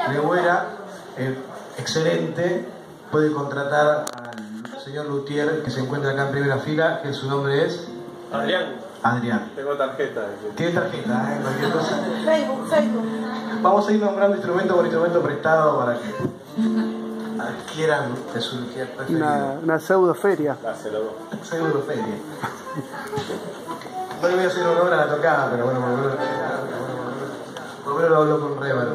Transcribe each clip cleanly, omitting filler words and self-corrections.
legüera, excelente. Puede contratar al señor Luthier, que se encuentra acá en primera fila, que su nombre es... Adrián. Adrián. Tengo tarjeta. Tiene tarjeta, cualquier cosa. Facebook. Vamos a ir nombrando instrumento por instrumento prestado para que adquieran de su Luthier preferido. Una pseudo feria. Dáselo. Seguro feria. No le voy a hacer honor a la tocada, pero bueno, por lo menos lo hablo con Rever.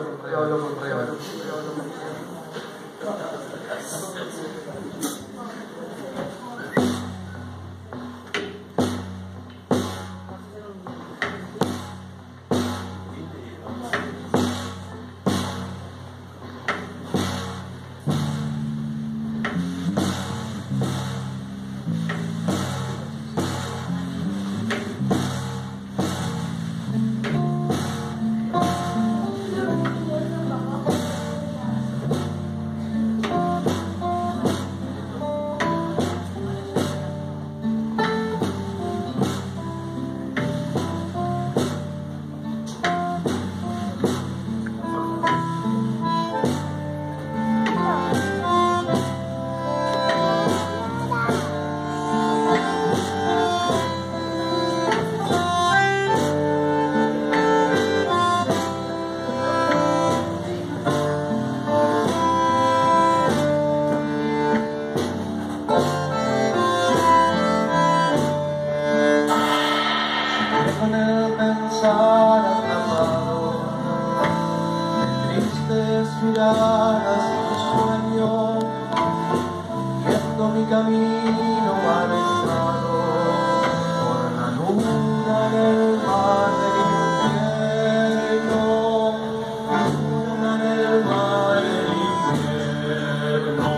Miradas y sueño, viendo mi camino marchado por la luna en el mar del infierno, luna en el mar del infierno.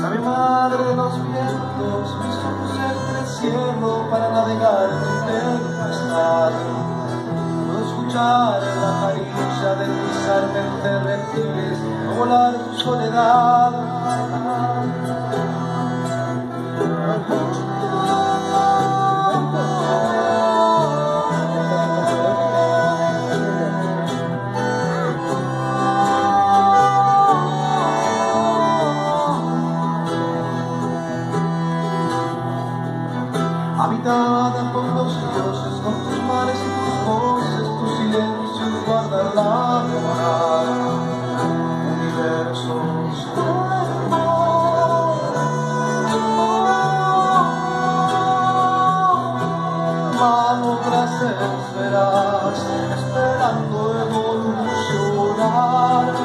a mi madre de los vientos, mis ojos entre el cielo para navegar en tu tempestad. No escuchar la caricia de pisar entre reptiles, no volar en soledad. Habitada por los dioses, con tus mares y tus voces, tu silencio guarda la morada. Universo manobras esferas, esperando evolucionar.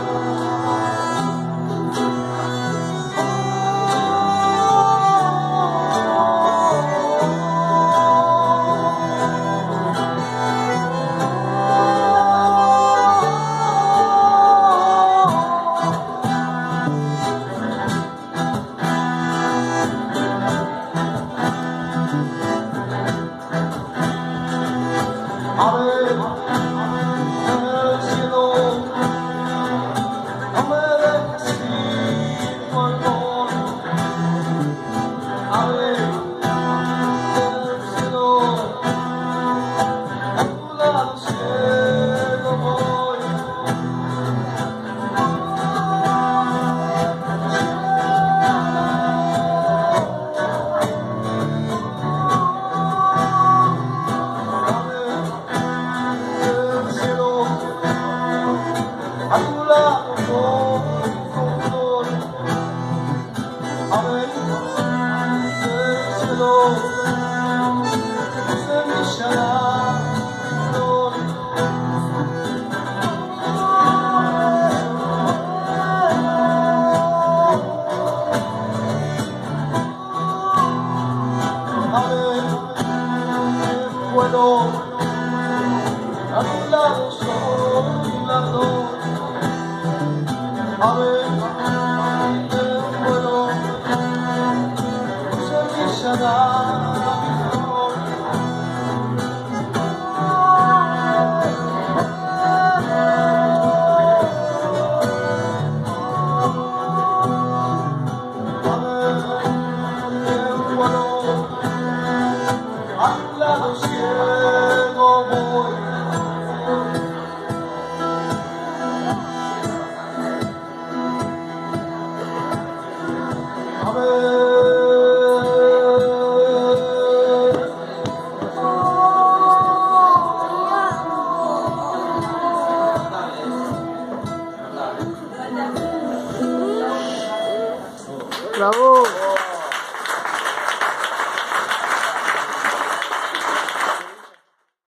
A ver, en el cielo, no me dejes ir, no amor. A ver, en el cielo, a tu lado cielo voy. A tu lado voy con dolor, a ver, el cielo se brillará flor. A ver, el vuelo, a tu lado soy la ardor. A ver, el vuelo se brillará mi flor. A ver, el vuelo, a tu lado ciego voy. A ver, bravo.